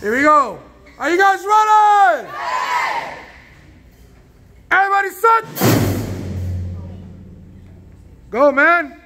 Here we go. Are you guys ready? Yeah. Everybody set. Go, man.